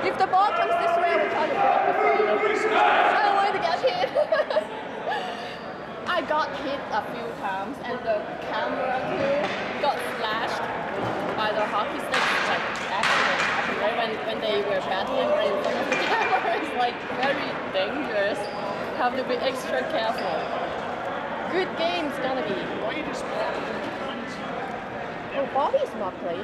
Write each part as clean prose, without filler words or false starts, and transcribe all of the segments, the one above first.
If the ball comes this way, I will try to block the follow. I don't want to get hit. I got hit a few times, and the camera too got slashed by the hockey stick, like accident. Right when they were battling right in front of the camera, it's like very dangerous. Have to be extra careful. Good game's gonna be. Oh, Bobby's not playing.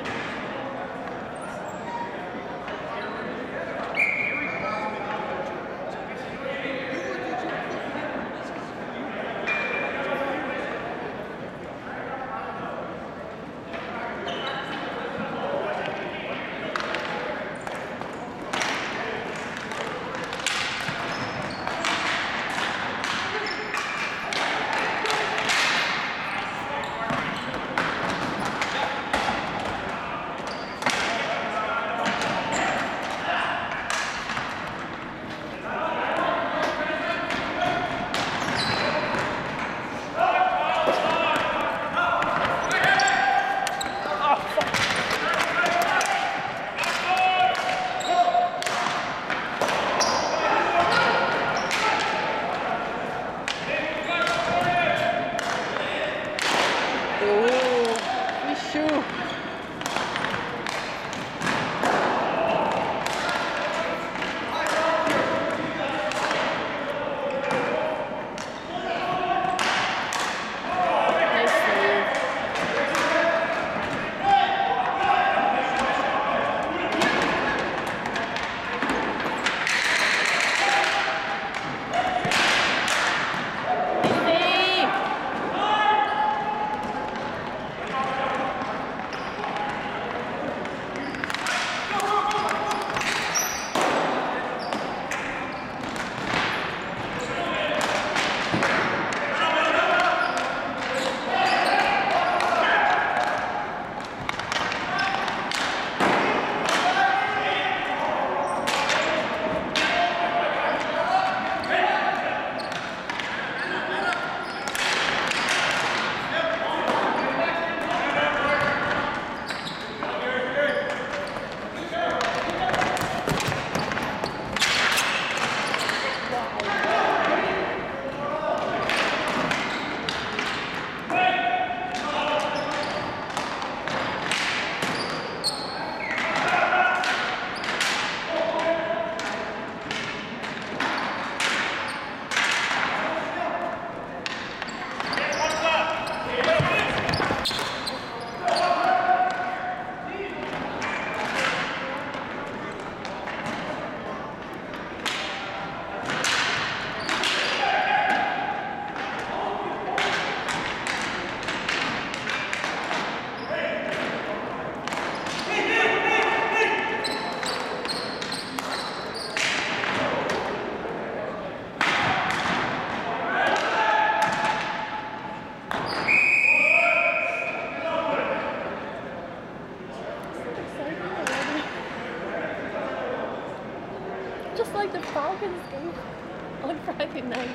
Just like the Falcons game on Friday night.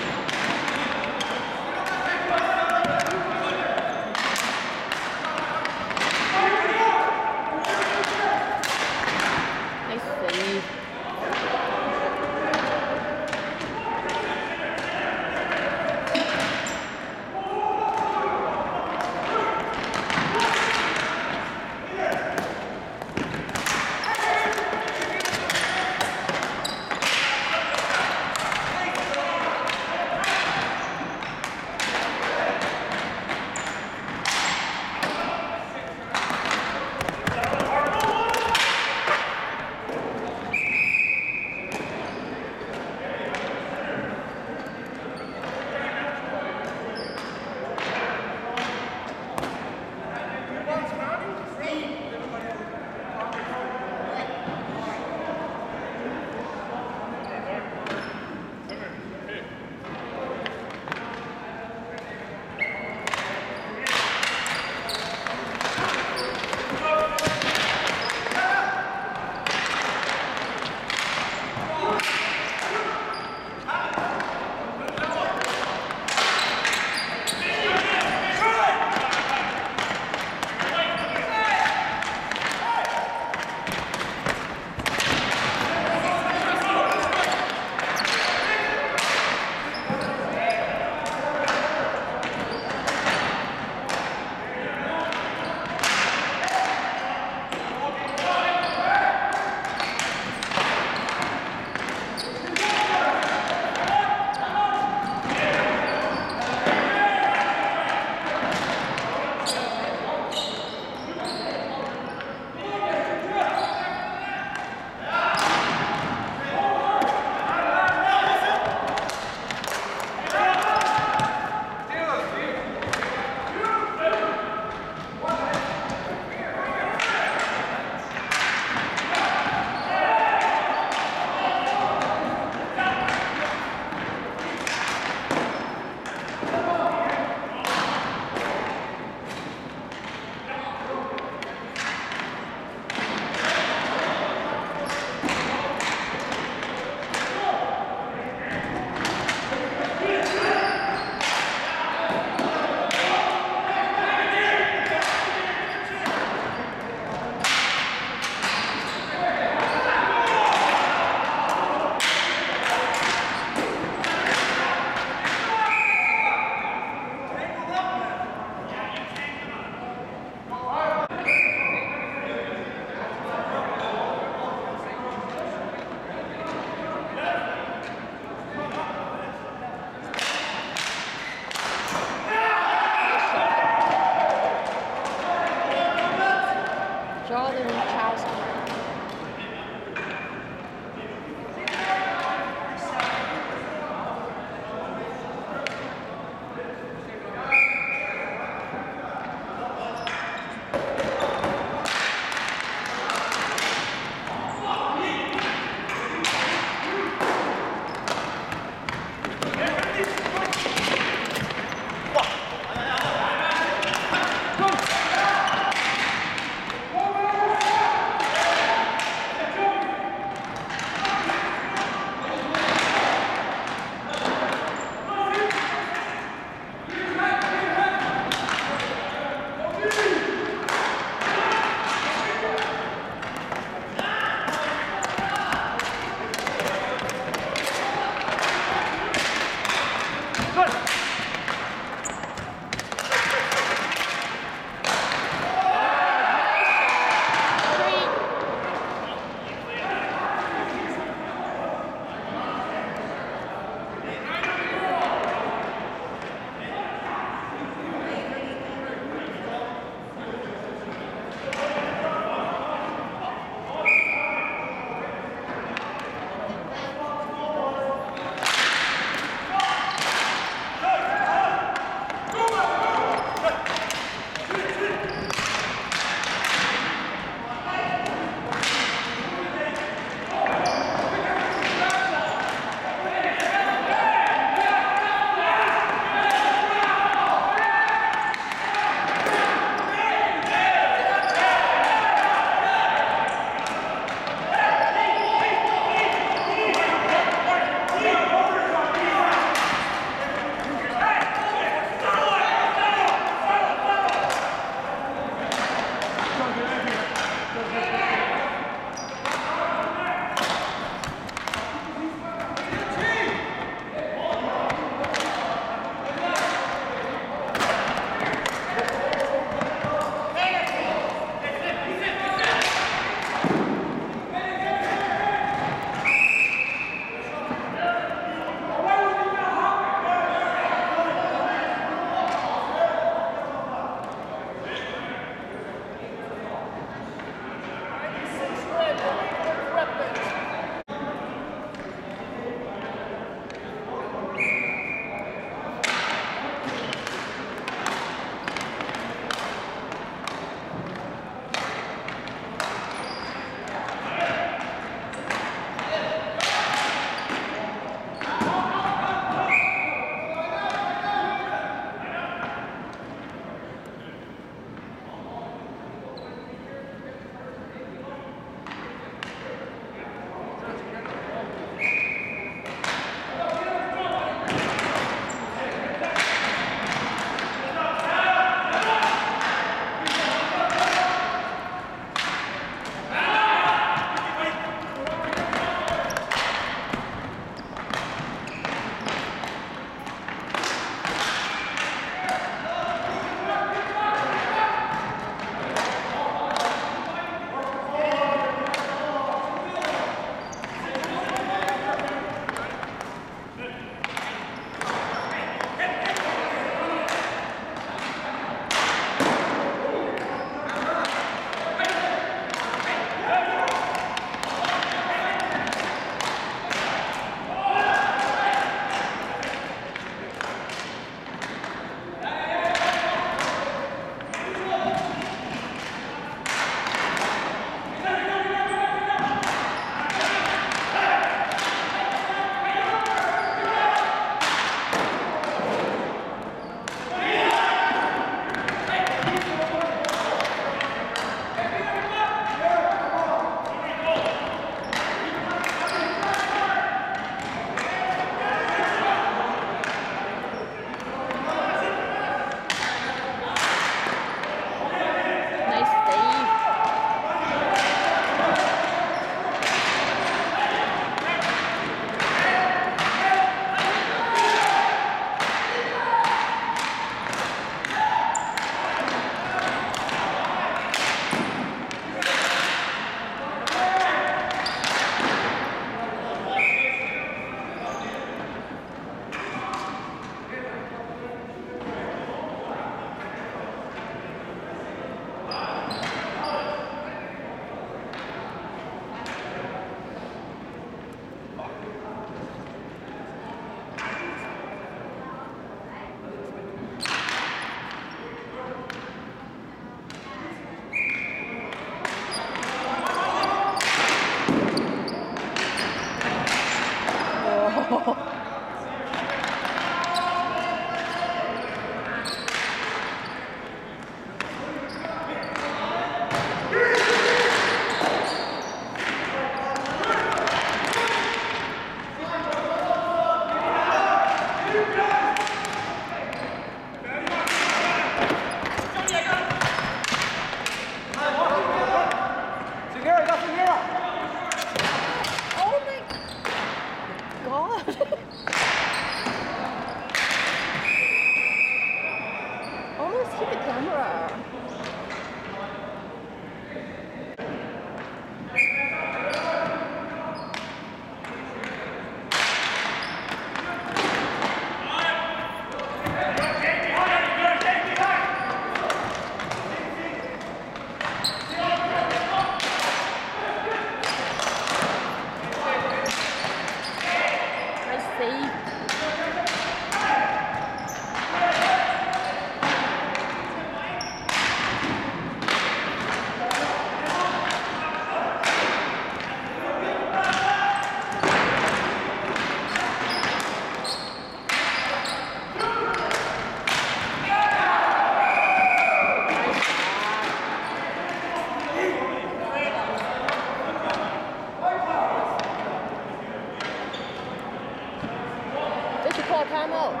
timeout.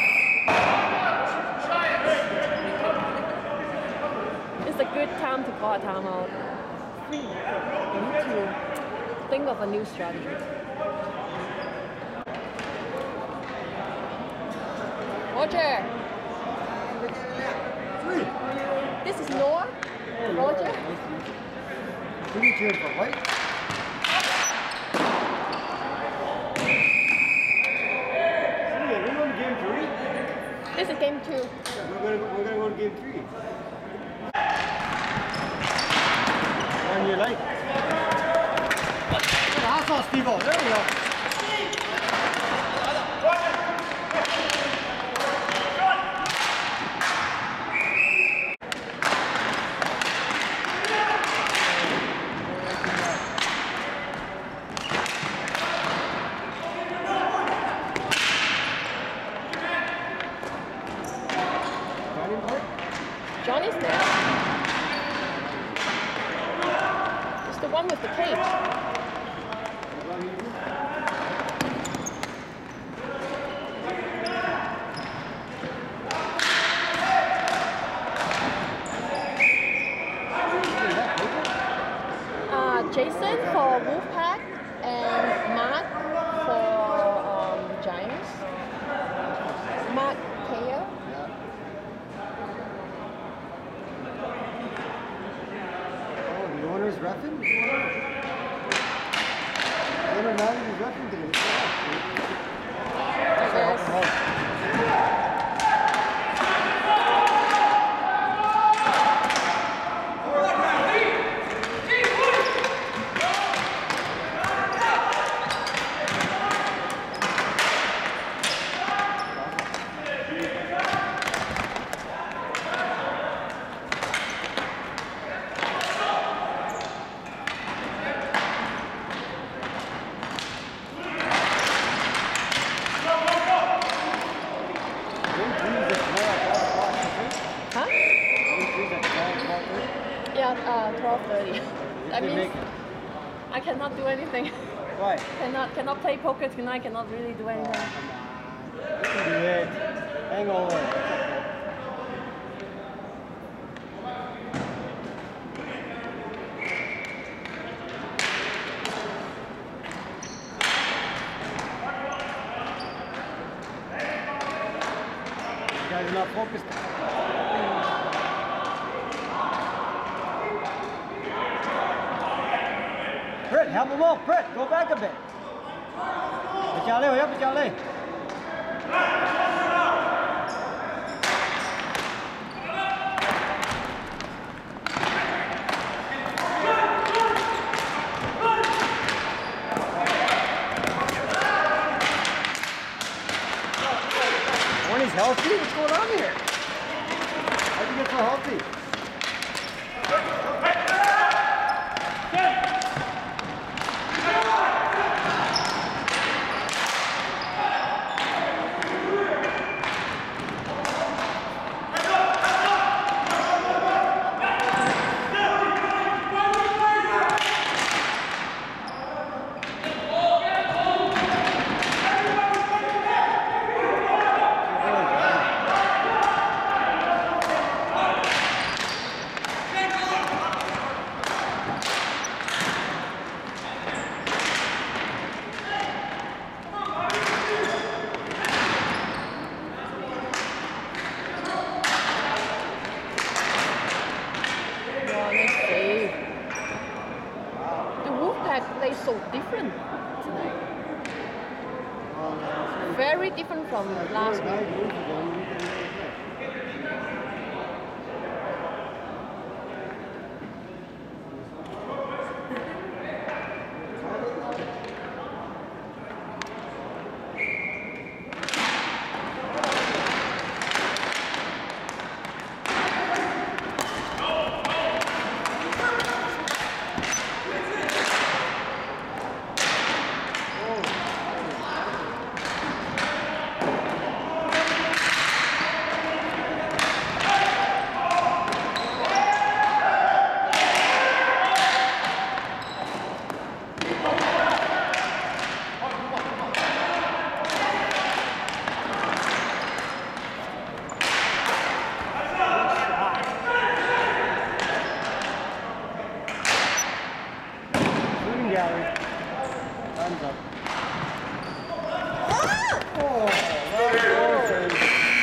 It's a good time to call a timeout. We need to think of a new strategy. Roger. 3. This is Noah. Roger. Who are you cheering for, White? Are we on game 3? This is game 2. We're gonna go to game 3. One you like? That's all, Steve-O. There we go. Johnny's there. It's the one with the cage. Jason for Wolfpack and Mark for Giants. Mark Kaya. Oh, the owner's reffing? The owner now is reffing today. I guess. Yeah, 12:30. That means I cannot do anything. Why? Cannot play poker tonight. Cannot really do anything. You can do it. Hang over. You guys are not focused. Britt, help him out. Britt, go back a bit. Bicale, Bicale. When he's healthy, what's going on here? How'd you get so healthy? Plays so different tonight. Very different from last week. Time's up. Oh, that was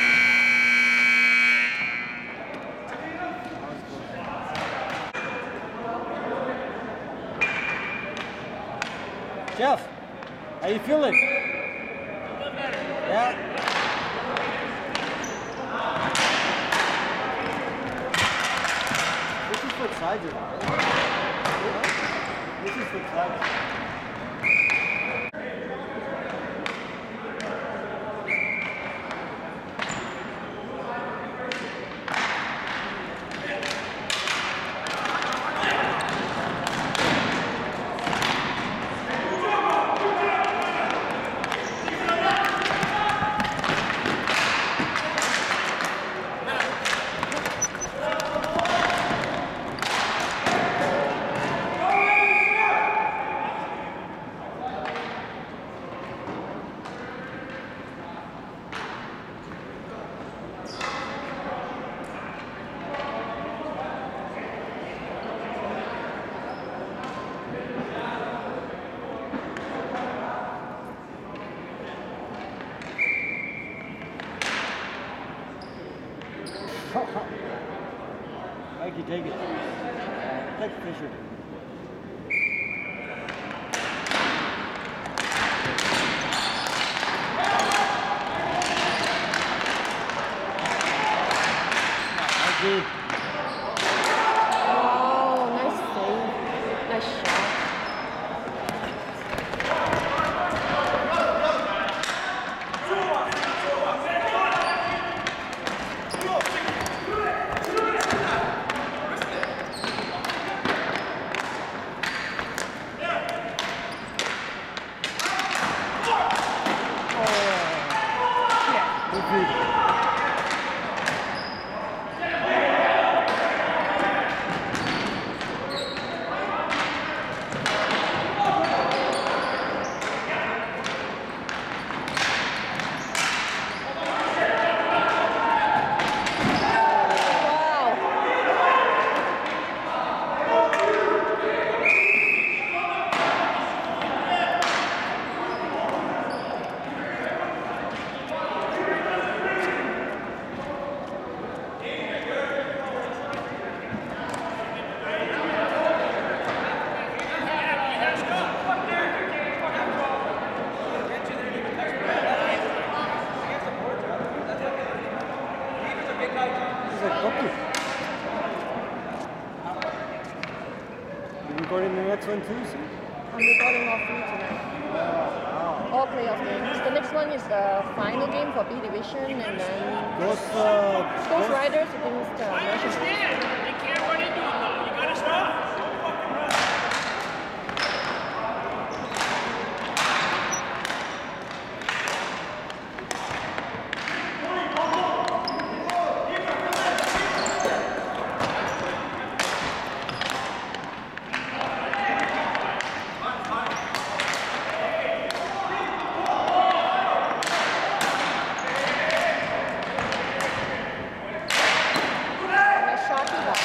Jeff, how you feeling? Yeah. This is for sides of it. This is for sides. Thank you, take it. Thank you, Fisher. Thank you. Oh, nice save. Nice shot. You recording the next one too, sir? I'm recording all three tonight. Wow. All playoff games. The next one is the final game for B Division, and then Ghost Riders against National. Shotty ball.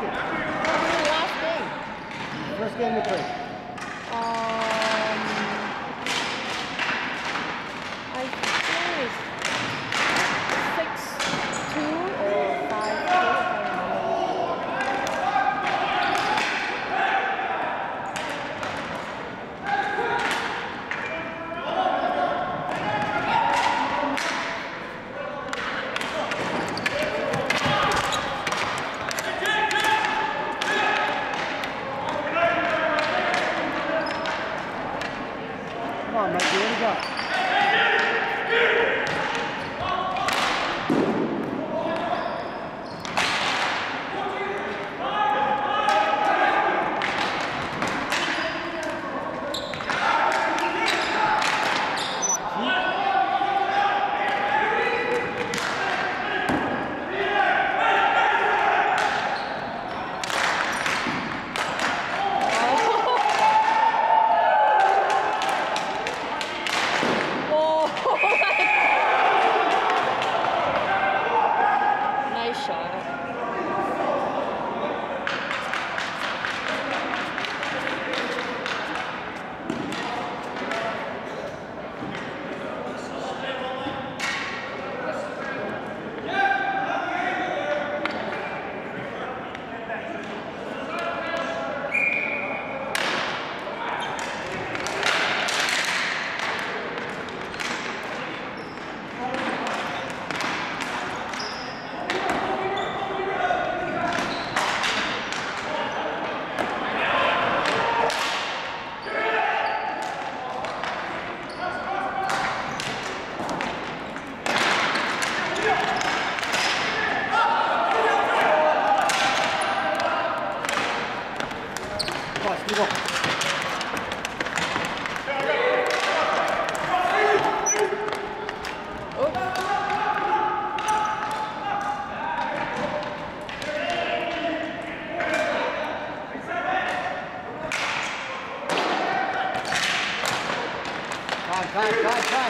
it. What was the last game? First game we played. I think it's 6-2 or 5-2. Come on, Mikey, what do you got? Nice shot. Come on, Steve. Time.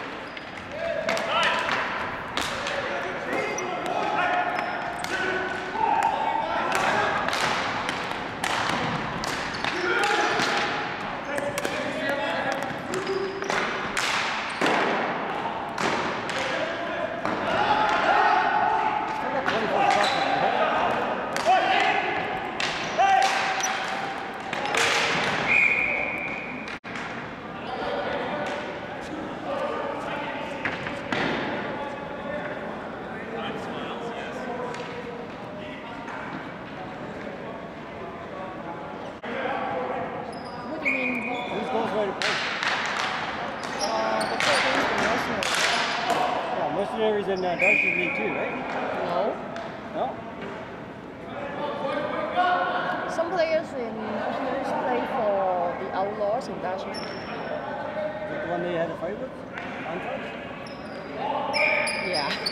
What do you mean? Who's goes ready to play? The play against the Mercenaries. Yeah, Mercenaries and Darcy's League too, right? No. No? Some players in Mercenaries play for the Outlaws in Darcy. Is that the one they had a fight with? Contrast? Yeah.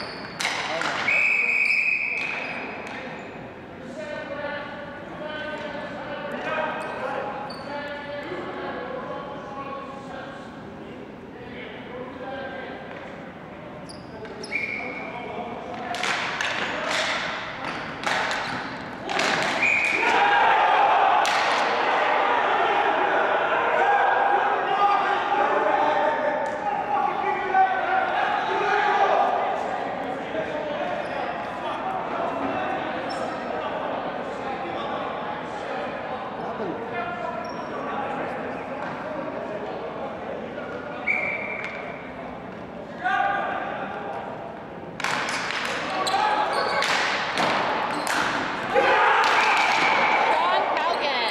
Sean Calgan.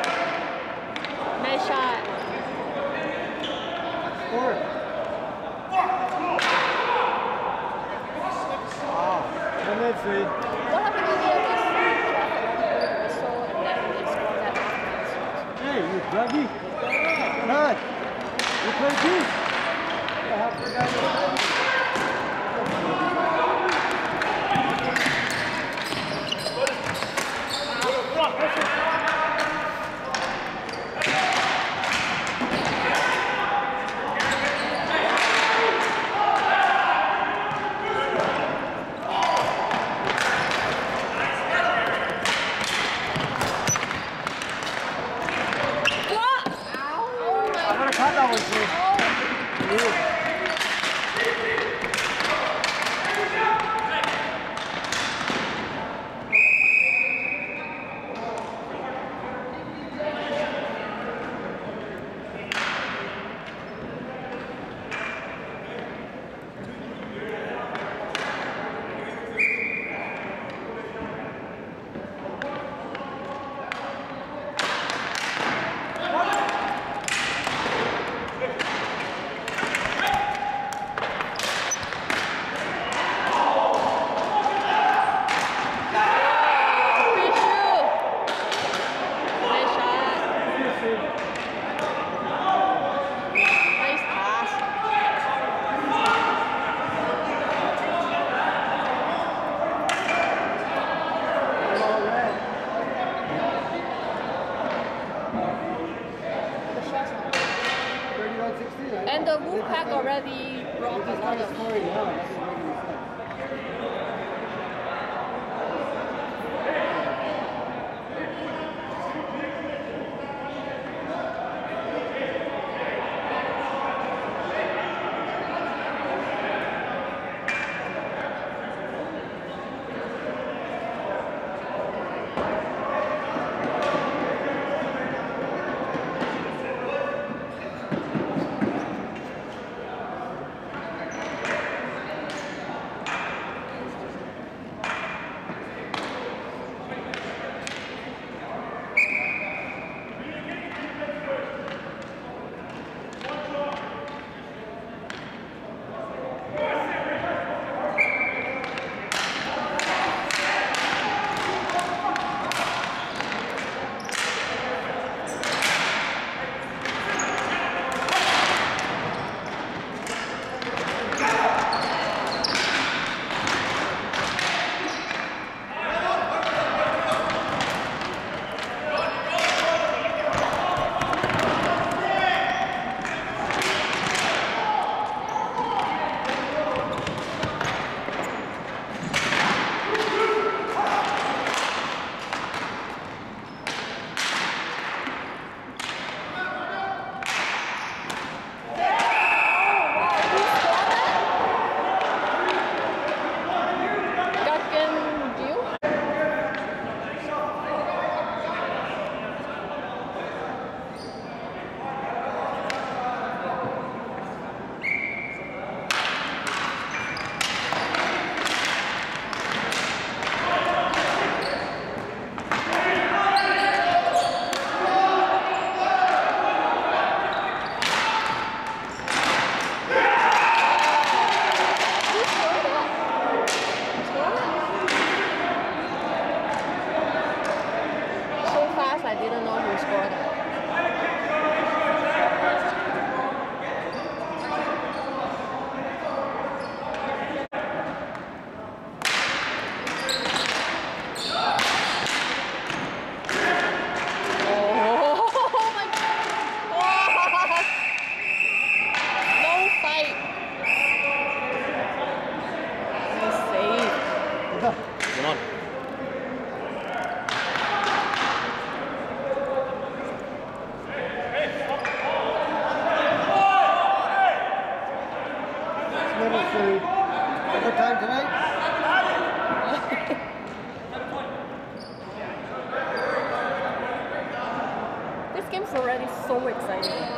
Nice shot. Score it. Wow. 1 minute, Sweet. What happened earlier was the whistle and then they scored that afterwards. Hey, you druggy? Come on. You play too? Yeah, how come guys are playing? Pack already brought a lot of. Scoring now, that doesn't make any sense. I didn't know who scored that. Oh my God! No fight. He's safe. Come on. Overtime tonight? This game's already so exciting.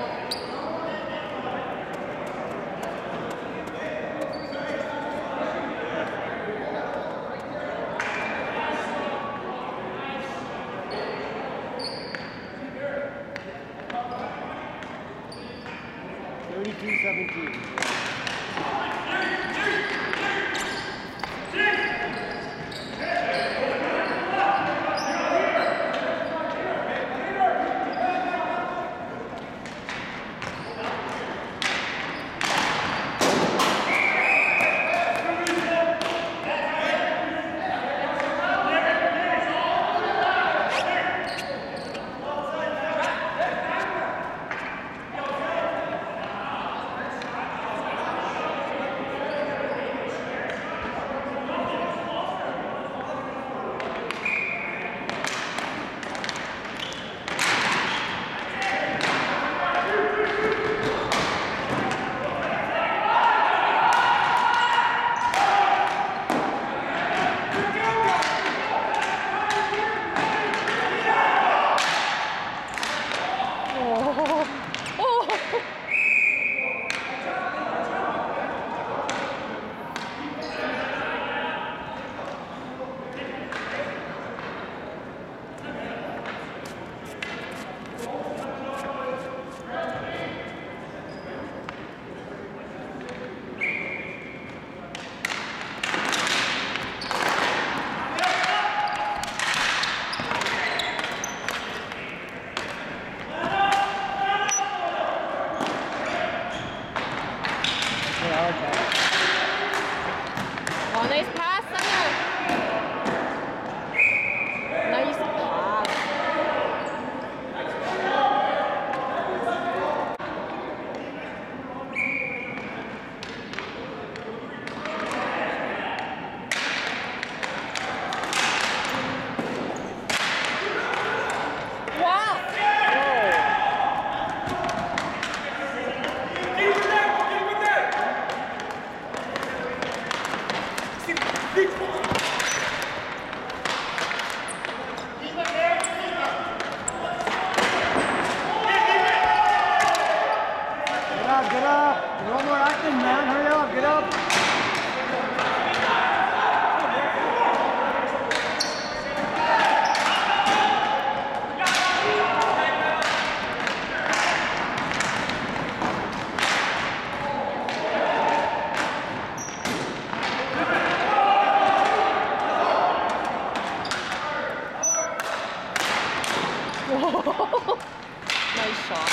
Nice shot.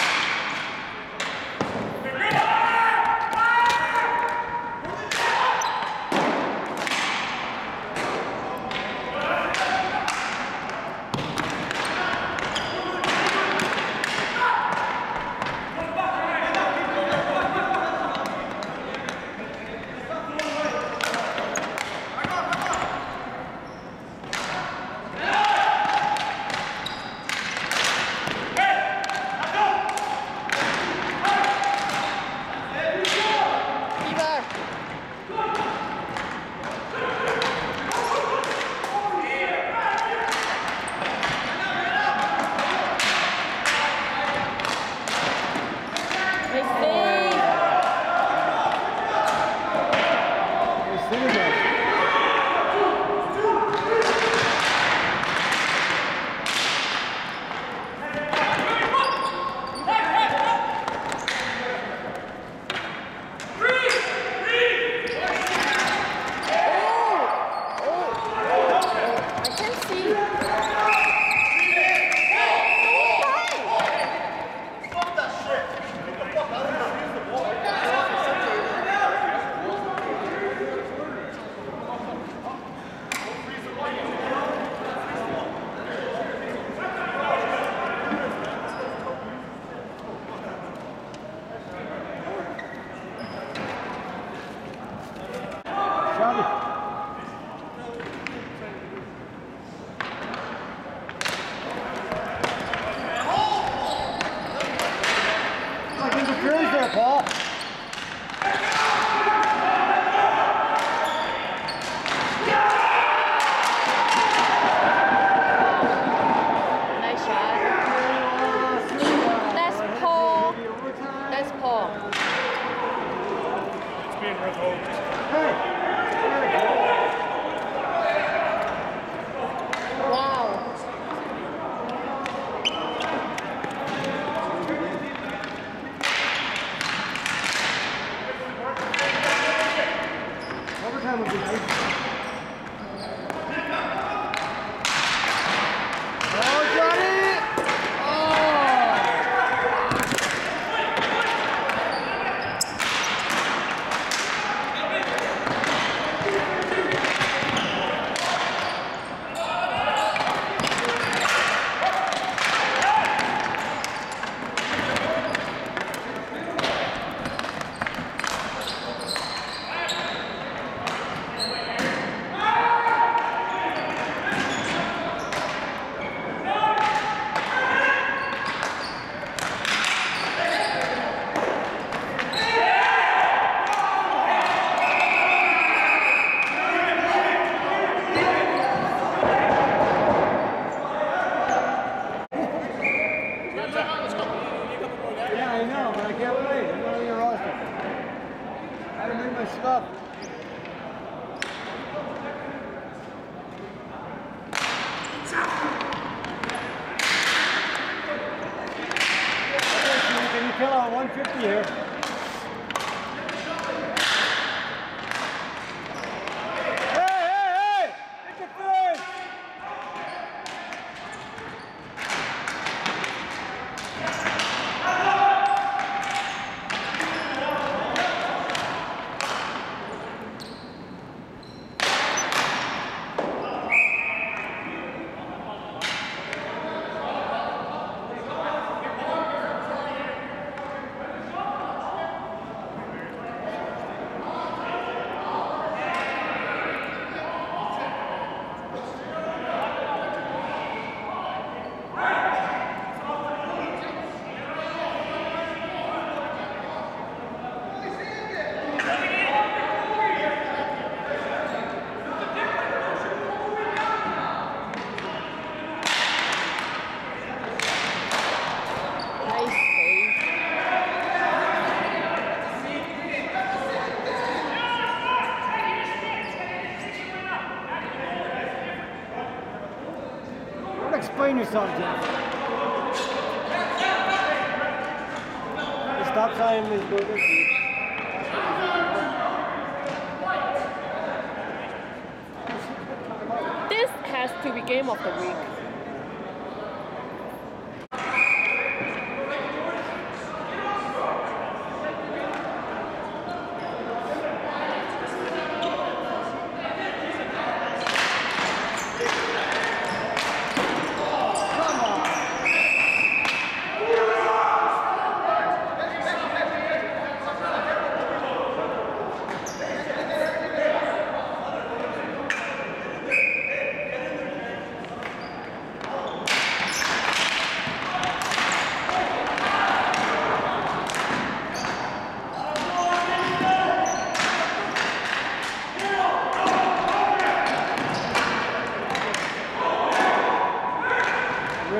Paul. Nice shot. That's Paul. That's Paul. It's being revoked. Wow. Overtime would be nice. Oh, Johnny! Yeah, I know, but I can't play. I'm not on your roster. I had to bring my stuff. Can you kill out 150 here? Hey! It's a first! Nice save. Don't explain yourself, Jeff. The stop sign is good. This has to be game of the week.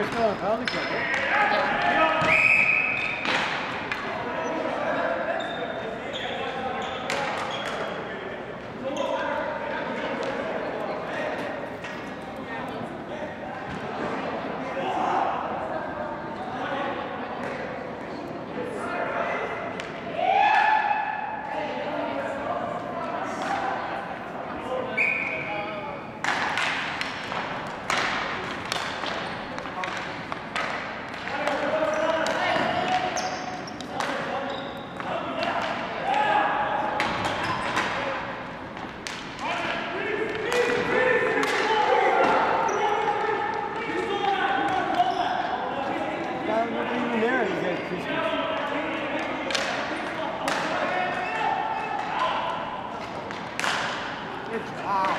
you're still in penalty kill, right? Yeah. Not even there, you get Christmas. Good job.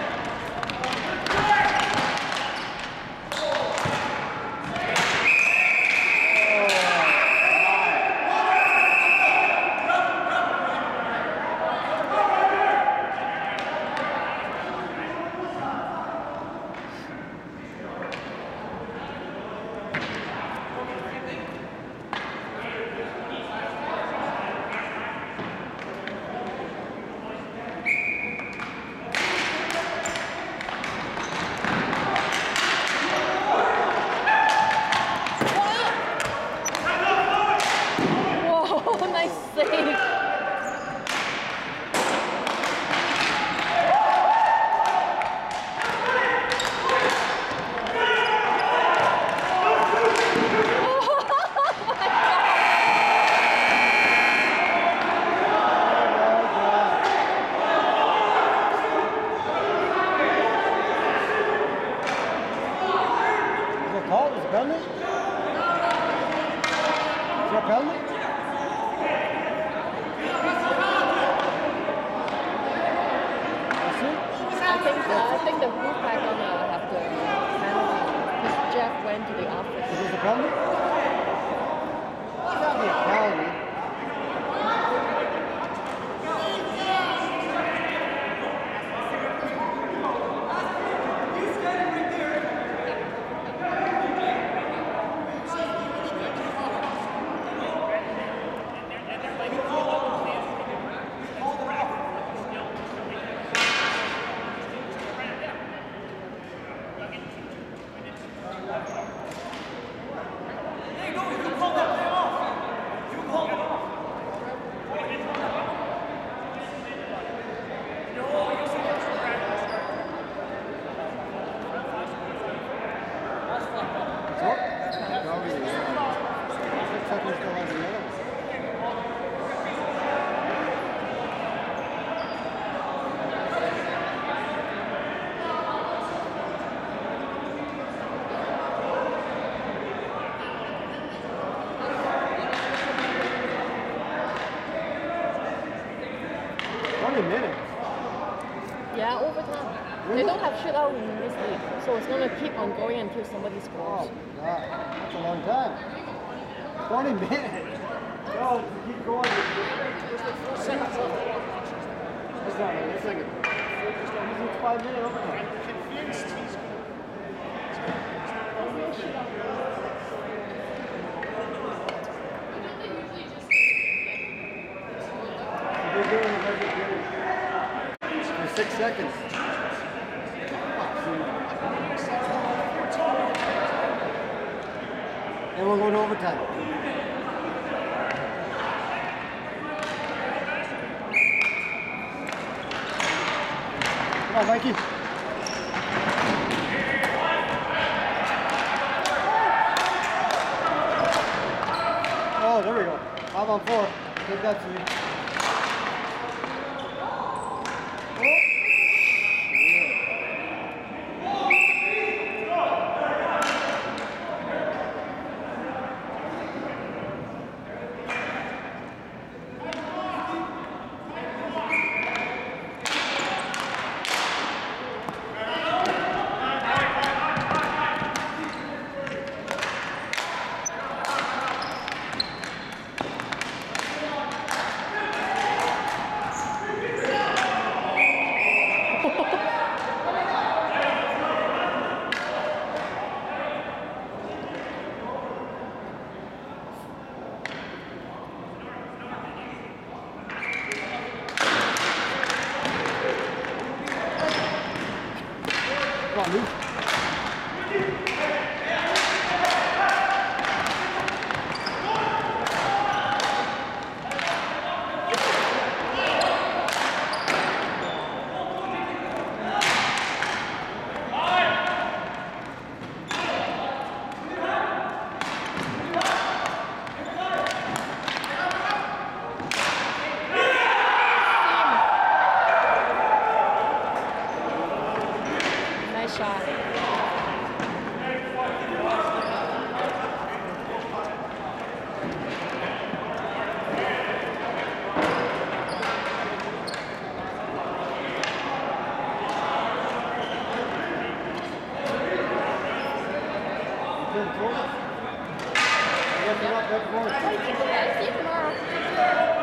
Whoa, nice save. Is it called? Is it penalty? Is that penalty? I think the group are gonna have the penalty because Jeff went to the office. Is this a penalty? It's not a penalty. Minutes. Yeah, overtime. They don't have shootout in this league, so it's gonna keep on going until somebody scores. Oh, God. That's a long time. 20 minutes. No, keep going. That's not a second. It's 5 minutes overtime. They're doing a very good game. For 6 seconds. And we'll go to overtime. Come on, Mikey. Oh, there we go. 5 on 4. Take that, sweet. been close. Yeah, Yeah. See you tomorrow.